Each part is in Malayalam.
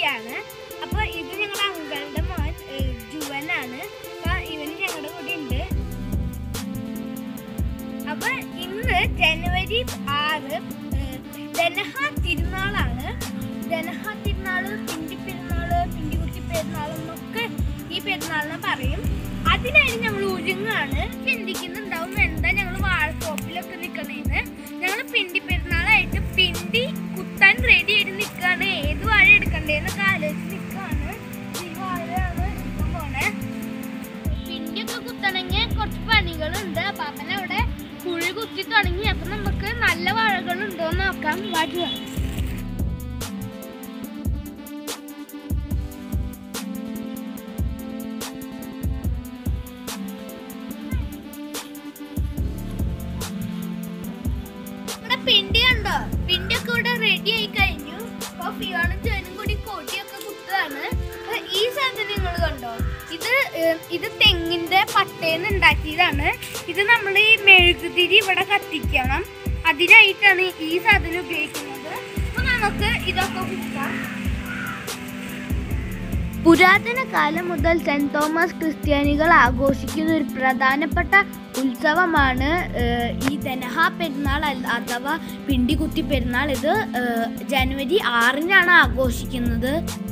ആണ്. അപ്പോൾ ഇത് ഞങ്ങളുടെ അങ്കിളുടെ മോൻ ജുവനാണ്. അപ്പോൾ ഇവന് ഞങ്ങളുടെ കൂടെ ഉണ്ട്. അപ്പോൾ ഇന്ന് ജനുവരി 6 ദനഹ തിരുനാളാണ്. ദനഹ തിരുനാൾ, പിണ്ടി പെരുന്നാൾ, പിണ്ടികുത്തി പെരുന്നാൾ എന്നൊക്കെ ഈ പെരുന്നാളിനെ പറയും. അതിനായിട്ട് ഞങ്ങൾ ഒരുങ്ങാണ്. ചിന്തിക്കുന്നുണ്ടാവും എന്താ ഞങ്ങൾ വാഴത്തോപ്പിലൊക്കെ നിൽക്കണേന്ന്. ഞങ്ങൾ പിണ്ടി പെരുന്നാളായിട്ട് പിണ്ടി കുത്താൻ റെഡി ആയിട്ട് നിൽക്കുകയാണ്. ഏത് വാഴ എടുക്കണ്ടേന്നൊക്കെ ആലോചിച്ച് നിൽക്കുകയാണ്. ഈ വാഴയാണ് എടുക്കാൻ പോണേ. പിണ്ടിയൊക്കെ കുത്തണമെങ്കിൽ കുറച്ച് പണികളുണ്ട്. പാപ്പന അവിടെ കുഴി കുത്തി തുടങ്ങി. അപ്പം നമുക്ക് നല്ല വാഴകളുണ്ടോയെന്ന് നോക്കാം. വാഴ പിണ്ടി കണ്ടോ? പിണ്ടിയൊക്കെ ഇവിടെ റെഡി ആയി കഴിഞ്ഞു. അപ്പൊ ഫിയോണും ജോനും കൂടി കോട്ടിയൊക്കെ കുത്തതാണ്. ഈ സാധനങ്ങൾ കണ്ടോ? ഇത് തെങ്ങിന്റെ പട്ടേന്ന് ഉണ്ടാക്കിയതാണ്. ഇത് നമ്മൾ ഈ മെഴുകുതിരി ഇവിടെ കത്തിക്കണം. അതിനായിട്ടാണ് ഈ സാധനം ഉപയോഗിക്കുന്നത്. അപ്പൊ നമുക്ക് ഇതൊക്കെ കുത്താം. പുരാതന കാലം മുതൽ സെന്റ് തോമസ് ക്രിസ്ത്യാനികൾ ആഘോഷിക്കുന്ന ഒരു പ്രധാനപ്പെട്ട ഉത്സവമാണ് ഈ ദനഹ പെരുന്നാൾ അഥവാ പിണ്ടികുത്തി പെരുന്നാൾ. ഇത് ജനുവരി 6-നാണ് ആഘോഷിക്കുന്നത്.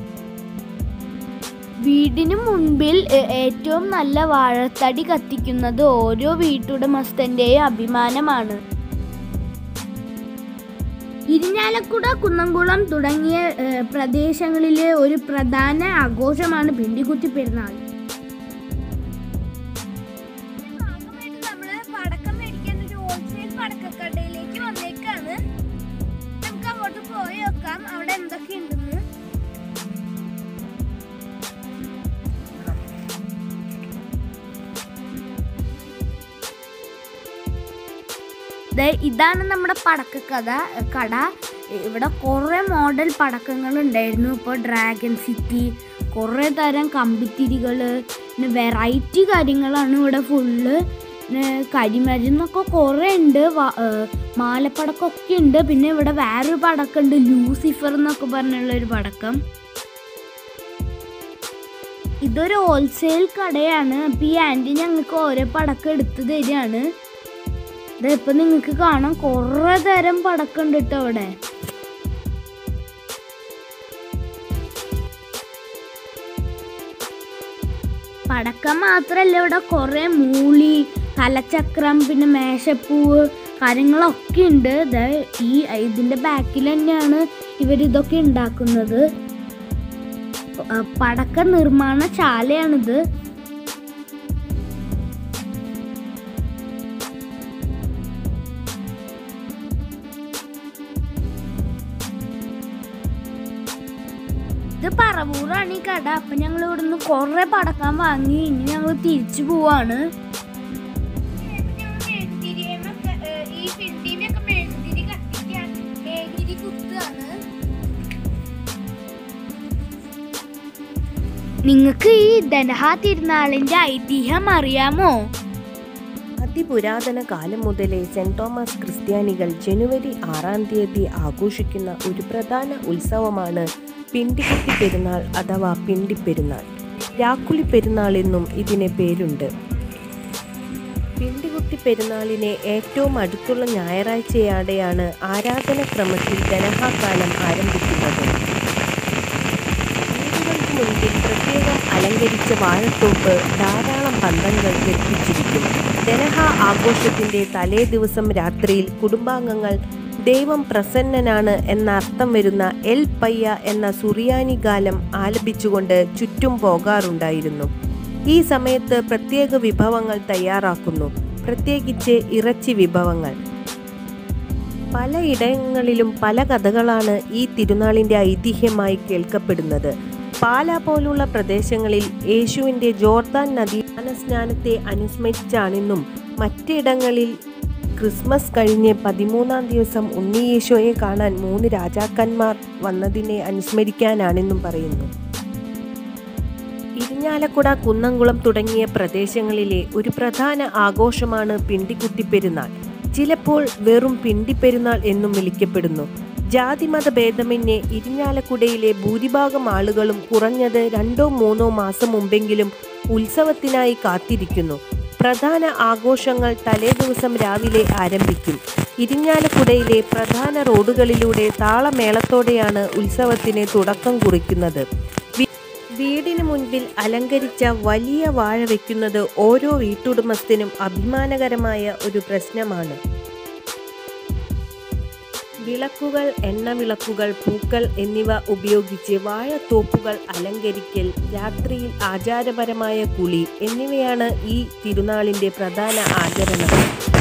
വീടിന് മുൻപിൽ ഏറ്റവും നല്ല വാഴത്തടി കത്തിക്കുന്നത് ഓരോ വീട്ടുടമസ്ഥന്റെയും അഭിമാനമാണ്. ഇരിഞ്ഞാലക്കുട, കുന്നംകുളം തുടങ്ങിയ പ്രദേശങ്ങളിലെ ഒരു പ്രധാന ആഘോഷമാണ് പിണ്ടികുത്തി പെരുന്നാൾ. നമ്മള് പടക്കം മേടിക്കാൻ ഒരു ഹോൾസെയിൽ പടക്കക്കടയിലേക്ക് വന്നേക്കാണ്. നമുക്ക് അങ്ങോട്ട് പോയി നോക്കാം അവിടെ എന്തൊക്കെ ഉണ്ടെന്ന്. ഇതാണ് നമ്മുടെ കട. ഇവിടെ കുറേ മോഡൽ പടക്കങ്ങൾ ഉണ്ടായിരുന്നു. ഇപ്പോൾ ഡ്രാഗൺ സിറ്റി, കുറേ തരം കമ്പിത്തിരികൾ, പിന്നെ വെറൈറ്റി കാര്യങ്ങളാണ് ഇവിടെ ഫുള്ള്. കരിമരുന്നൊക്കെ കുറേ ഉണ്ട്. മാലപ്പടക്കമൊക്കെ ഉണ്ട്. പിന്നെ ഇവിടെ വേറൊരു പടക്കമുണ്ട്, ലൂസിഫർ എന്നൊക്കെ പറഞ്ഞുള്ളൊരു പടക്കം. ഇതൊരു ഹോൾസെയിൽ കടയാണ്. അപ്പോൾ ഈ ആൻറ്റി ഞങ്ങൾക്ക് ഓരോ പടക്കം എടുത്ത് തരികയാണ്. ഇതിപ്പോൾ നിങ്ങൾക്ക് കാണാം കുറേ തരം പടക്കം ഉണ്ട് കേട്ടോ അവിടെ. പടക്കം മാത്രമല്ല, ഇവിടെ കുറേ മൂളി, തലച്ചക്രം, പിന്നെ മേശപ്പൂവ് കാര്യങ്ങളൊക്കെ ഉണ്ട്. ഇതിൻ്റെ ബാക്കിൽ തന്നെയാണ് ഇവരിതൊക്കെ ഉണ്ടാക്കുന്നത്. പടക്ക നിർമ്മാണ ശാലയാണിത്. ഇത് പറവൂറാണ് ഈ കട. അപ്പം ഞങ്ങൾ ഇവിടെ നിന്ന് കുറേ പടക്കം വാങ്ങി. ഇനി ഞങ്ങൾ തിരിച്ചു പോവാണ്. നിങ്ങൾക്ക് ഈ ദനഹ തിരുനാളിന്റെ ഐതിഹ്യം അറിയാമോ? അതിപുരാതന കാലം മുതലേ സെന്റ് തോമസ് ക്രിസ്ത്യാനികൾ ജനുവരി 6-ാം തീയതി ആഘോഷിക്കുന്ന ഒരു പ്രധാന ഉത്സവമാണ് പിണ്ടികുത്തി പെരുന്നാൾ അഥവാ പിണ്ടിപ്പെരുന്നാൾ. രാക്കുളി പെരുന്നാൾ എന്നും ഇതിന് പേരുണ്ട്. പിണ്ടികുത്തി പെരുന്നാളിനെ ഏറ്റവും അടുത്തുള്ള ഞായറാഴ്ചയോടെയാണ് ആരാധനക്രമത്തിൽ ദനഹാകാലം ആരംഭിക്കുന്നത്. വീടുകൾക്ക് മുൻപിൽ പ്രത്യേകം അലങ്കരിച്ച വാഴത്തോപ്പ് ധാരാളം പന്തങ്ങൾ ഘടിപ്പിച്ചിരിക്കും. ദനഹ ആഘോഷത്തിൻ്റെ തലേ ദിവസം രാത്രിയിൽ കുടുംബാംഗങ്ങൾ ദൈവം പ്രസന്നനാണ് എന്ന അർത്ഥം വരുന്ന എൽ പയ്യ എന്ന സുറിയാനി ഗാനം ആലപിച്ചുകൊണ്ട് ചുറ്റും പോകാറുണ്ടായിരുന്നു. ഈ സമയത്ത് പ്രത്യേക വിഭവങ്ങൾ തയ്യാറാക്കുന്നു, പ്രത്യേകിച്ച് ഇറച്ചി വിഭവങ്ങൾ. പലയിടങ്ങളിലും പല കഥകളാണ് ഈ തിരുനാളിൻ്റെ ഐതിഹ്യമായി കേൾക്കപ്പെടുന്നത്. പാല പോലുള്ള പ്രദേശങ്ങളിൽ യേശുവിൻ്റെ ജോർദാൻ നദി സ്നാനത്തെ അനുസ്മരിച്ചാണെന്നും മറ്റിടങ്ങളിൽ ക്രിസ്മസ് കഴിഞ്ഞ് 13-ാം ദിവസം ഉണ്ണിയേശോയെ കാണാൻ 3 രാജാക്കന്മാർ വന്നതിനെ അനുസ്മരിക്കാനാണെന്നും പറയുന്നു. ഇരിഞ്ഞാലക്കുട, കുന്നംകുളം തുടങ്ങിയ പ്രദേശങ്ങളിലെ ഒരു പ്രധാന ആഘോഷമാണ് പിണ്ടികുത്തി പെരുന്നാൾ. ചിലപ്പോൾ വെറും പിണ്ടിപ്പെരുന്നാൾ എന്നും വിളിക്കപ്പെടുന്നു. ജാതിമത ഭേദമന്യേ ഇരിഞ്ഞാലക്കുടയിലെ ഭൂരിഭാഗം ആളുകളും കുറഞ്ഞത് 2-3 മാസം മുമ്പെങ്കിലും ഉത്സവത്തിനായി കാത്തിരിക്കുന്നു. പ്രധാന ആഘോഷങ്ങൾ തലേദിവസം രാവിലെ ആരംഭിക്കും. ഇരിഞ്ഞാലക്കുടയിലെ പ്രധാന റോഡുകളിലൂടെ താളമേളത്തോടെയാണ് ഉത്സവത്തിന് തുടക്കം കുറിക്കുന്നത്. വീടിന് മുൻപിൽ അലങ്കരിച്ച വലിയ വാഴ വയ്ക്കുന്നത് ഓരോ വീട്ടുടമസ്ഥനും അഭിമാനകരമായ ഒരു പ്രശ്നമാണ്. വിളക്കുകൾ, എണ്ണവിളക്കുകൾ, പൂക്കൾ എന്നിവ ഉപയോഗിച്ച് വാഴത്തോപ്പുകൾ അലങ്കരിക്കൽ, രാത്രിയിൽ ആചാരപരമായ കുളി എന്നിവയാണ് ഈ തിരുനാളിൻ്റെ പ്രധാന ആചരണങ്ങൾ.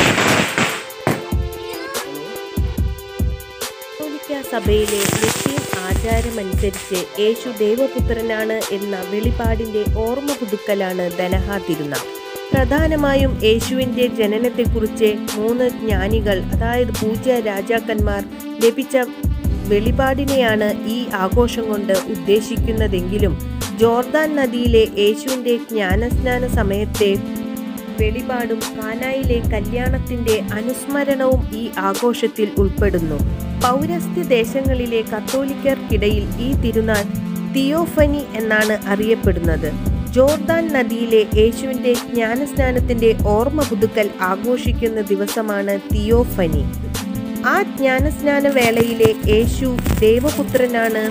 കത്തോലിക്ക സഭയിലെ ലത്തീൻ ആചാരമനുസരിച്ച് യേശു ദൈവപുത്രനാണ് എന്ന വെളിപാടിൻ്റെ ഓർമ്മ പുതുക്കലാണ് ദനഹാ തിരുനാൾ. പ്രധാനമായും യേശുവിൻ്റെ ജനനത്തെക്കുറിച്ച് 3 ജ്ഞാനികൾ, അതായത് പൂജ്യ രാജാക്കന്മാർ ലഭിച്ച വെളിപാടിനെയാണ് ഈ ആഘോഷം കൊണ്ട് ഉദ്ദേശിക്കുന്നതെങ്കിലും ജോർദാൻ നദിയിലെ യേശുവിൻ്റെ ജ്ഞാനസ്നാന സമയത്തെ വെളിപാടും കാനായിലെ കല്യാണത്തിൻ്റെ അനുസ്മരണവും ഈ ആഘോഷത്തിൽ ഉൾപ്പെടുന്നു. പൗരസ്ത്യ ദേശങ്ങളിലെ കത്തോലിക്കർക്കിടയിൽ ഈ തിരുനാൾ തിയോഫനി എന്നാണ് അറിയപ്പെടുന്നത്. ജോർദാൻ നദിയിലെ യേശുവിൻ്റെ ജ്ഞാനസ്നാനത്തിൻ്റെ ഓർമ്മ പുതുക്കൽ ആഘോഷിക്കുന്ന ദിവസമാണ് തിയോഫനി. ആ ജ്ഞാനസ്നാന വേളയിലെ യേശു ദൈവപുത്രനാണ്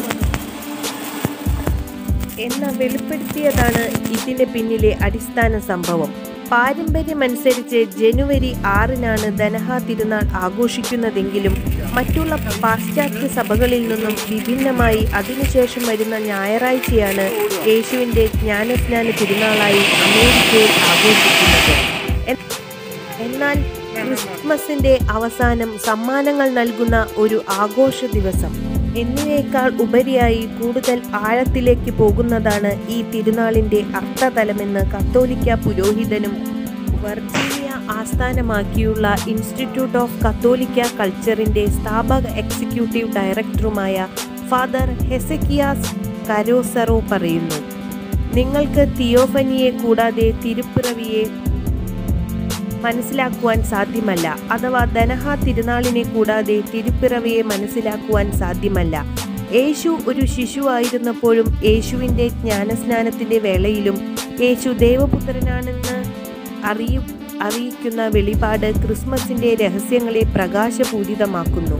എന്ന് വെളിപ്പെടുത്തിയതാണ് ഇതിന് പിന്നിലെ അടിസ്ഥാന സംഭവം. പാരമ്പര്യമനുസരിച്ച് ജനുവരി 6-നാണ് ദനഹാ തിരുനാൾ ആഘോഷിക്കുന്നതെങ്കിലും മറ്റുള്ള പാശ്ചാത്യ സഭകളിൽ നിന്നും വിഭിന്നമായി അതിനുശേഷം വരുന്ന ഞായറാഴ്ചയാണ് യേശുവിൻ്റെ ജ്ഞാനസ്നാന തിരുനാളായി അമേരിക്കയിൽ ആഘോഷിക്കുന്നത്. എന്നാൽ ക്രിസ്മസിൻ്റെ അവസാനം സമ്മാനങ്ങൾ നൽകുന്ന ഒരു ആഘോഷ ദിവസം എന്നിവയേക്കാൾ ഉപരിയായി കൂടുതൽ ആഴത്തിലേക്ക് പോകുന്നതാണ് ഈ തിരുനാളിൻ്റെ അർത്ഥതലമെന്ന് കത്തോലിക്ക പുരോഹിതനും വെർജീനിയ ആസ്ഥാനമാക്കിയുള്ള ഇൻസ്റ്റിറ്റ്യൂട്ട് ഓഫ് കത്തോലിക്ക കൾച്ചറിൻ്റെ സ്ഥാപക എക്സിക്യൂട്ടീവ് ഡയറക്ടറുമായ ഫാദർ ഹെസക്കിയാസ് കരോസറോ പറയുന്നു. നിങ്ങൾക്ക് തിയോഫനിയെ കൂടാതെ തിരുപ്പിറവിയെ മനസ്സിലാക്കുവാൻ സാധ്യമല്ല, അഥവാ ദനഹാ തിരുനാളിനെ കൂടാതെ തിരുപ്പിറവിയെ മനസ്സിലാക്കുവാൻ സാധ്യമല്ല. യേശു ഒരു ശിശുവായിരുന്നപ്പോഴും യേശുവിൻ്റെ ജ്ഞാനസ്നാനത്തിൻ്റെ വേളയിലും യേശു ദൈവപുത്രനാണെന്ന് അറിയിക്കുന്ന വെളിപാട് ക്രിസ്മസിൻ്റെ രഹസ്യങ്ങളെ പ്രകാശപൂരിതമാക്കുന്നു.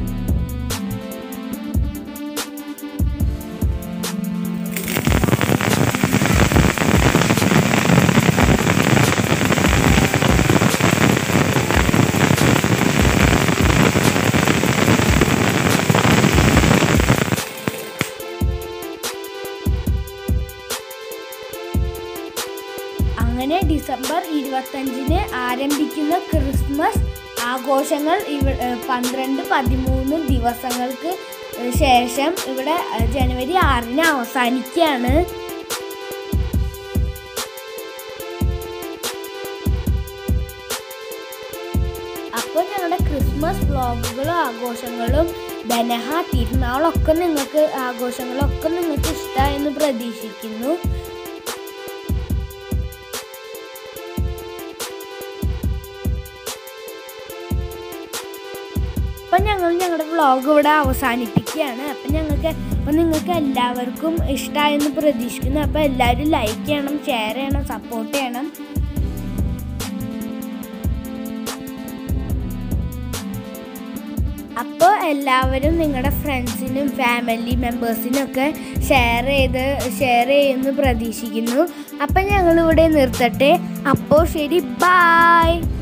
അങ്ങനെ ഡിസംബർ 25-ന് ആരംഭിക്കുന്ന ക്രിസ്മസ് ആഘോഷങ്ങൾ 12-13 ദിവസങ്ങൾക്ക് ശേഷം ഇവിടെ ജനുവരി 6-ന് അവസാനിക്കുകയാണ്. അപ്പോൾ ഞങ്ങളുടെ ക്രിസ്മസ് വ്ളോഗുകളും ആഘോഷങ്ങളും ദനഹാ തിരുനാളൊക്കെ ആഘോഷങ്ങളൊക്കെ നിങ്ങൾക്ക് ഇഷ്ടമായെന്ന് പ്രതീക്ഷിക്കുന്നു. അപ്പം ഞങ്ങളുടെ വ്ളോഗ് ഇവിടെ അവസാനിപ്പിക്കുകയാണ്. അപ്പം നിങ്ങൾക്ക് എല്ലാവർക്കും ഇഷ്ടമായെന്ന് പ്രതീക്ഷിക്കുന്നു. അപ്പോൾ എല്ലാവരും ലൈക്ക് ചെയ്യണം, ഷെയർ ചെയ്യണം, സപ്പോർട്ട് ചെയ്യണം. അപ്പോൾ എല്ലാവരും നിങ്ങളുടെ ഫ്രണ്ട്സിനും ഫാമിലി മെമ്പേഴ്സിനും ഒക്കെ ഷെയർ ചെയ്യുമെന്ന് പ്രതീക്ഷിക്കുന്നു. അപ്പം ഞങ്ങളിവിടെ നിർത്തട്ടെ. അപ്പോൾ ശരി, ബൈ.